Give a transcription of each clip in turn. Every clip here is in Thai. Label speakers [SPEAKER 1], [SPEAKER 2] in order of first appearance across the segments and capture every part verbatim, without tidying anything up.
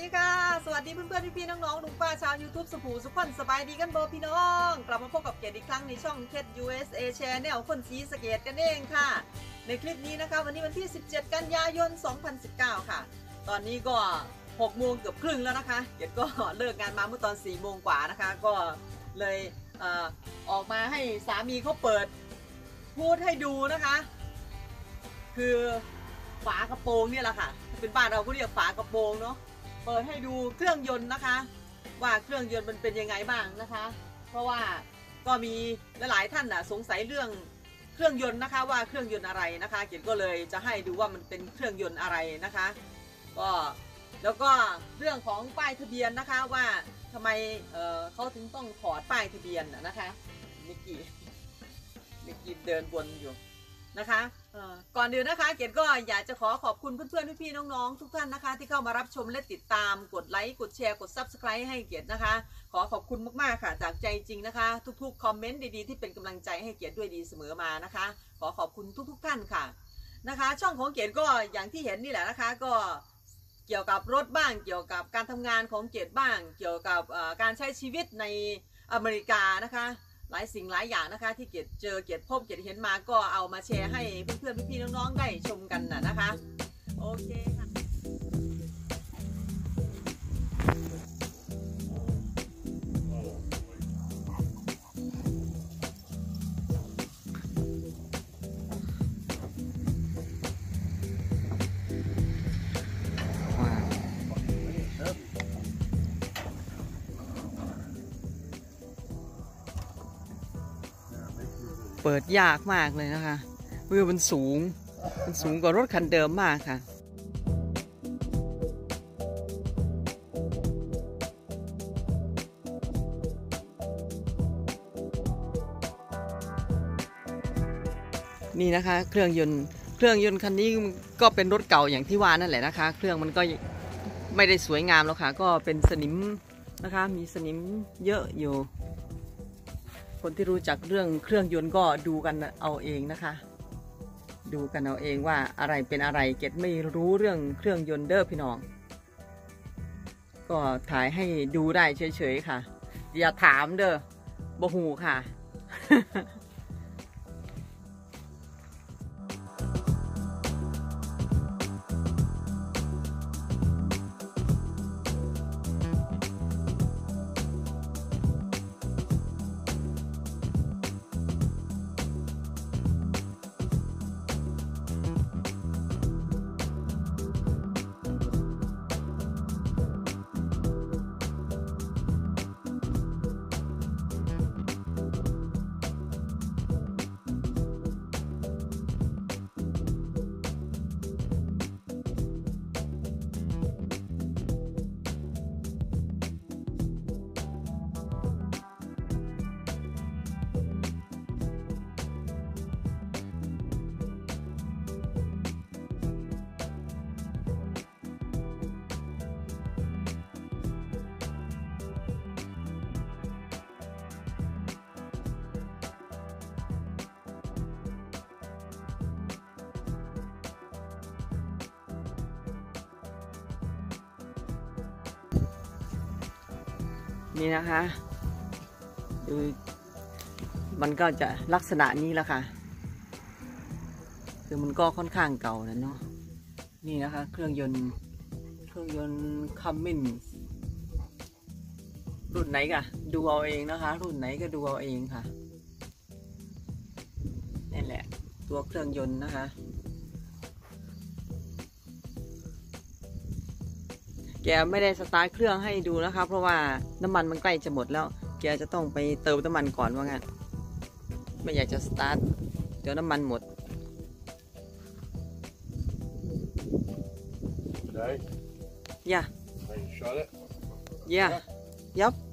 [SPEAKER 1] ดีค่ะสวัสดีเพื่อนๆพี่ๆน้องๆลุงป้าชาว YouTube สุภูสุขคนสบายดีกันบ่พี่น้องกลับมาพบกับเกียรติอีกครั้งในช่องเคท ยู เอส เอ Channel คนสีสะเกดกันเองค่ะในคลิปนี้นะคะวันนี้วันที่สิบเจ็ดกันยายนสองพันสิบเก้าค่ะตอนนี้ก็หกโมงเกือบครึ่งแล้วนะคะเกียรติก็เลิกงานมาเมื่อตอนสี่โมงกว่านะคะก็เลยเอ่อออกมาให้สามีเขาเปิดพูดให้ดูนะคะคือฝากระโปรงเนี่ยแหละค่ะเป็นบ้านเราก็เรียกฝากระโปรงเนาะเปิดให้ดูเครื่องยนต์นะคะว่าเครื่องยนต์มันเป็นยังไงบ้างนะคะเพราะว่าก็มีหลายๆท่านน่ะสงสัยเรื่องเครื่องยนต์นะคะว่าเครื่องยนต์อะไรนะคะเกียรติก็เลยจะให้ดูว่ามันเป็นเครื่องยนต์อะไรนะคะก็แล้วก็เรื่องของป้ายทะเบียนนะคะว่าทำไม เอ่อ เขาถึงต้องถอดป้ายทะเบียนนะคะนิกกี้นิกกี้เดินวนอยู่นะคะก่อนอื่นนะคะเกดก็อยากจะขอขอบคุณเพื่อนๆพี่ๆน้องๆทุกท่านนะคะที่เข้ามารับชมและติดตามกดไลค์กดแชร์กด ซับสไครบ์ ให้เกดนะคะขอขอบคุณมากๆค่ะจากใจจริงนะคะทุกๆคอมเมนต์ดีๆที่เป็นกำลังใจให้เกดด้วยดีเสมอมานะคะขอขอบคุณทุกๆท่านค่ะนะคะช่องของเกดก็อย่างที่เห็นนี่แหละนะคะก็เกี่ยวกับรถบ้างเกี่ยวกับการทำงานของเกดบ้างเกี่ยวกับการใช้ชีวิตในอเมริกานะคะหลายสิ่งหลายอย่างนะคะที่เกียรติเจอเกียรติพบเกียรติเห็นมาก็เอามาแชร์ให้เพื่อนๆพี่ๆน้องๆได้ชมกันนะนะคะโอเคค่ะเปิดยากมากเลยนะคะวิวมันสูงมันสูงกว่ารถคันเดิมมากค่ะนี่นะคะเครื่องยนต์เครื่องยนต์คันนี้ก็เป็นรถเก่าอย่างที่ว่านั่นแหละนะคะเครื่องมันก็ไม่ได้สวยงามแล้วค่ะก็เป็นสนิมนะคะมีสนิมเยอะอยู่คนที่รู้จักเรื่องเครื่องยนต์ก็ดูกันเอาเองนะคะดูกันเอาเองว่าอะไรเป็นอะไรเกดไม่รู้เรื่องเครื่องยนต์เด้อพี่น้องก็ถ่ายให้ดูได้เฉยๆค่ะอย่าถามเด้อบ่ฮู้ค่ะนี่นะคะดูมันก็จะลักษณะนี้แล้วค่ะคือมันก็ค่อนข้างเก่าแล้วเนาะนี่นะคะเครื่องยนต์เครื่องยนต์คัมมินรุ่นไหนกะดูเอาเองนะคะรุ่นไหนก็ดูเอาเองค่ะนี่แหละตัวเครื่องยนต์นะคะแกไม่ได้สตาร์ทเครื่องให้ดูนะคะเพราะว่าน้ำมันมันใกล้จะหมดแล้วแกจะต้องไปเติมน้ำมันก่อนว่างั้นไม่อยากจะสตาร์ทเดี๋ยวน้ำมันหมดย่าย่ายับ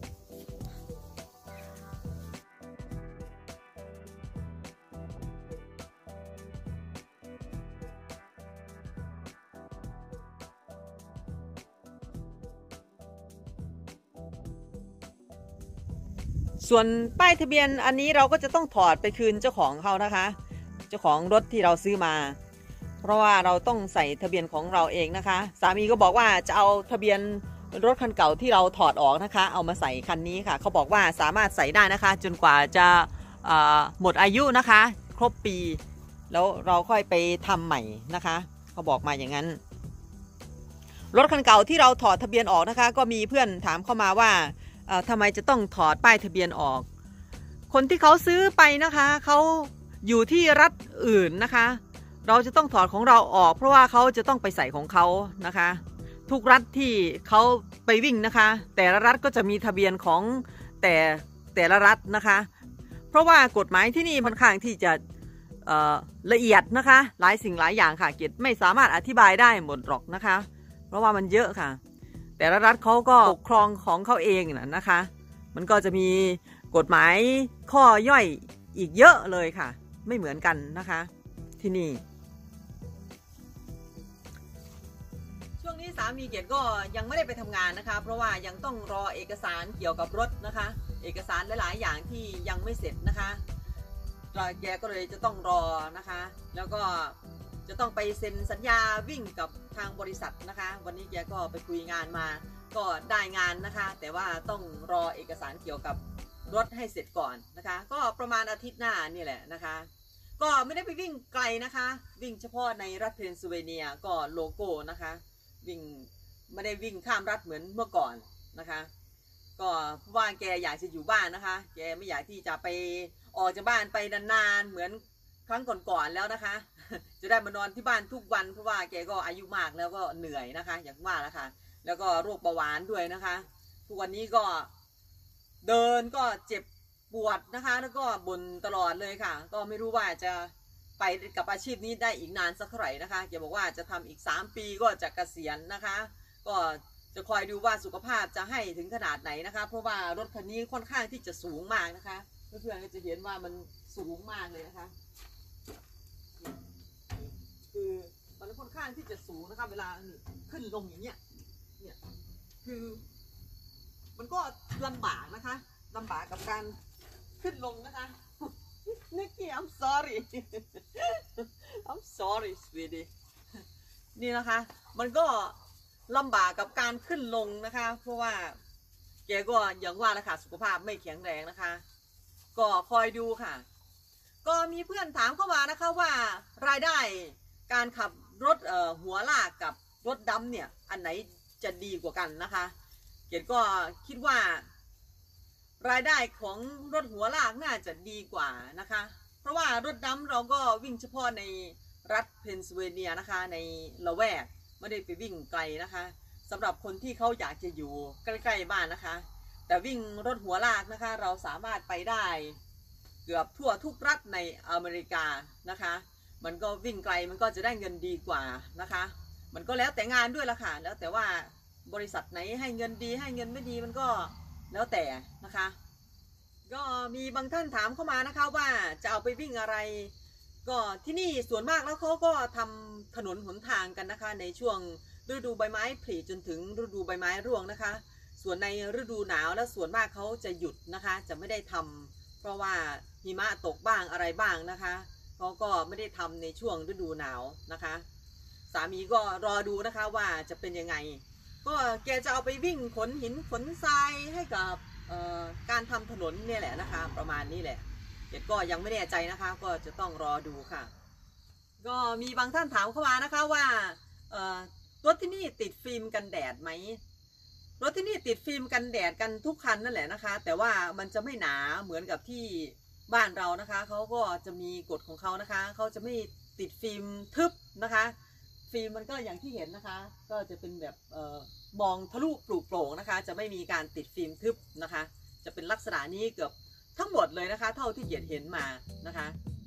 [SPEAKER 1] ส่วนป้ายทะเบียนอันนี้เราก็จะต้องถอดไปคืนเจ้าของเขานะคะเจ้าของรถที่เราซื้อมา เพราะว่าเราต้องใส่ทะเบียนของเราเองนะคะสามีก็บอกว่าจะเอาทะเบียนรถคันเก่าที่เราถอดออกนะคะเอามาใส่คันนี้ค่ะเขาบอกว่าสามารถใส่ได้นะคะจนกว่าจะหมดอายุนะคะครบปีแล้วเราค่อยไปทำใหม่นะคะเขาบอกมาอย่างนั้นรถคันเก่าที่เราถอดทะเบียนออกนะคะก็มีเพื่อนถามเข้ามาว่าทำไมจะต้องถอดป้ายทะเบียนออกคนที่เขาซื้อไปนะคะเขาอยู่ที่รัฐอื่นนะคะเราจะต้องถอดของเราออกเพราะว่าเขาจะต้องไปใส่ของเขานะคะทุกรัฐที่เขาไปวิ่งนะคะแต่ละรัฐก็จะมีทะเบียนของแต่แต่ละรัฐนะคะเพราะว่ากฎหมายที่นี่ค่อนข้างที่จะละเอียดนะคะหลายสิ่งหลายอย่างค่ะเกียรติไม่สามารถอธิบายได้หมดหรอกนะคะเพราะว่ามันเยอะค่ะแต่ละรัฐเขาก็ปกครองของเขาเองนะนะคะมันก็จะมีกฎหมายข้อย่อยอีกเยอะเลยค่ะไม่เหมือนกันนะคะที่นี่ช่วงนี้สามีเกียรติก็ยังไม่ได้ไปทำงานนะคะเพราะว่ายังต้องรอเอกสารเกี่ยวกับรถนะคะเอกสารหลายๆอย่างที่ยังไม่เสร็จนะคะแกก็เลยจะต้องรอนะคะแล้วก็จะต้องไปเซ็นสัญญาวิ่งกับทางบริษัทนะคะวันนี้แกก็ไปคุยงานมาก็ได้งานนะคะแต่ว่าต้องรอเอกสารเกี่ยวกับรถให้เสร็จก่อนนะคะก็ประมาณอาทิตย์หน้านี่แหละนะคะก็ไม่ได้ไปวิ่งไกลนะคะวิ่งเฉพาะในรัฐเพนซิลเวเนียก็โลโก้นะคะวิ่งไม่ได้วิ่งข้ามรัฐเหมือนเมื่อก่อนนะคะก็ว่าแกอยากจะอยู่บ้านนะคะแกไม่อยากที่จะไปออกจากบ้านไปนานๆเหมือนครั้งก่อนๆแล้วนะคะจะได้มานอนที่บ้านทุกวันเพราะว่าแกก็อายุมากแล้วก็เหนื่อยนะคะอย่างว่าแล้วค่ะแล้วก็โรคเบาหวานด้วยนะคะทุกวันนี้ก็เดินก็เจ็บปวดนะคะแล้วก็บ่นตลอดเลยค่ะก็ไม่รู้ว่าจะไปกับอาชีพนี้ได้อีกนานสักเท่าไหร่นะคะแกบอกว่าจะทำอีกสามปีก็จะเกษียณนะคะก็จะคอยดูว่าสุขภาพจะให้ถึงขนาดไหนนะคะเพราะว่ารถคันนี้ค่อนข้างที่จะสูงมากนะคะเพื่อนๆก็จะเห็นว่ามันสูงมากเลยนะคะคือมันค่อนข้างที่จะสูงนะคะเวลาขึ้นลงอย่างเงี้ยเนี่ยคือมันก็ลำบากนะคะลำบากกับการขึ้นลงนะคะนิกกี้ I'm sorry I'm sorry sweetie นี่นะคะมันก็ลำบากกับการขึ้นลงนะคะเพราะว่าแกก็อย่างว่าแหละค่ะสุขภาพไม่แข็งแรงนะคะก็คอยดูค่ะก็มีเพื่อนถามเข้ามานะคะว่ารายได้การขับรถเอ่อหัวลากกับรถดำเนี่ยอันไหนจะดีกว่ากันนะคะเกียรติก็คิดว่ารายได้ของรถหัวลากน่าจะดีกว่านะคะเพราะว่ารถดำเราก็วิ่งเฉพาะในรัฐเพนซิลเวเนียนะคะในละแวกไม่ได้ไปวิ่งไกลนะคะสำหรับคนที่เขาอยากจะอยู่ใกล้ๆบ้านนะคะแต่วิ่งรถหัวลากนะคะเราสามารถไปได้เกือบทั่วทุกรัฐในอเมริกานะคะมันก็วิ่งไกลมันก็จะได้เงินดีกว่านะคะมันก็แล้วแต่งานด้วยละค่ะแล้วแต่ว่าบริษัทไหนให้เงินดีให้เงินไม่ดีมันก็แล้วแต่นะคะก็มีบางท่านถามเข้ามานะคะว่าจะเอาไปวิ่งอะไรก็ที่นี่ส่วนมากแล้วเขาก็ทำถนนหนทางกันนะคะในช่วงฤดูใบไม้ผลิจนถึงฤดูใบไม้ร่วงนะคะส่วนในฤดูหนาวแล้วส่วนมากเขาจะหยุดนะคะจะไม่ได้ทำเพราะว่าหิมะตกบ้างอะไรบ้างนะคะเขาก็ไม่ได้ทำในช่วงฤดูหนาวนะคะสามีก็รอดูนะคะว่าจะเป็นยังไงก็แกจะเอาไปวิ่งขนหินขนทรายให้กับการทำถนนเนี่ยแหละนะคะประมาณนี้แหละเด็กก็ยังไม่แน่ใจนะคะก็จะต้องรอดูค่ะก็มีบางท่านถามเข้ามานะคะว่ารถที่นี่ติดฟิล์มกันแดดไหมรถที่นี่ติดฟิล์มกันแดดกันทุกคันนั่นแหละนะคะแต่ว่ามันจะไม่หนาเหมือนกับที่บ้านเรานะคะเขาก็จะมีกฎของเขานะคะเขาจะไม่ติดฟิล์มทึบนะคะฟิล์มมันก็อย่างที่เห็นนะคะก็จะเป็นแบบเอ่อมองทะลุปลุกโปร่งนะคะจะไม่มีการติดฟิล์มทึบนะคะจะเป็นลักษณะนี้เกือบทั้งหมดเลยนะคะเท่าที่เหยียดเห็นมานะคะ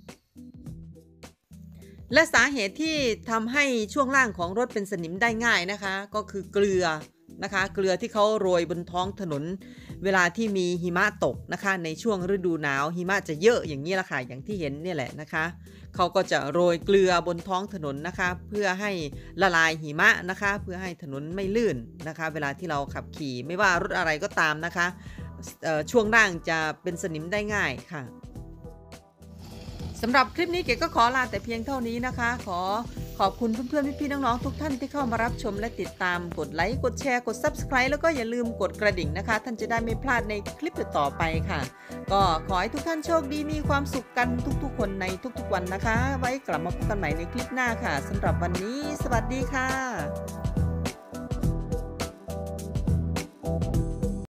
[SPEAKER 1] และสาเหตุที่ทำให้ช่วงล่างของรถเป็นสนิมได้ง่ายนะคะก็คือเกลือนะคะเกลือที่เขาโรยบนท้องถนนเวลาที่มีหิมะตกนะคะในช่วงฤดูหนาวหิมะจะเยอะอย่างนี้แหละค่ะอย่างที่เห็นนี่แหละนะคะเขาก็จะโรยเกลือบนท้องถนนนะคะเพื่อให้ละลายหิมะนะคะเพื่อให้ถนนไม่ลื่นนะคะเวลาที่เราขับขี่ไม่ว่ารถอะไรก็ตามนะคะช่วงล่างจะเป็นสนิมได้ง่ายค่ะสำหรับคลิปนี้เก๋ก็ขอลาแต่เพียงเท่านี้นะคะขอขอบคุณเพื่อนๆพี่ๆน้องๆทุกท่านที่เข้ามารับชมและติดตามกดไลค์กดแชร์กด ซับสไครบ์ แล้วก็อย่าลืมกดกระดิ่งนะคะท่านจะได้ไม่พลาดในคลิปต่อไปค่ะก็ขอให้ทุกท่านโชคดีมีความสุขกันทุกๆคนในทุกๆวันนะคะไว้กลับมาพบกันใหม่ในคลิปหน้าค่ะสำหรับวันนี้สวัสดีค่ะ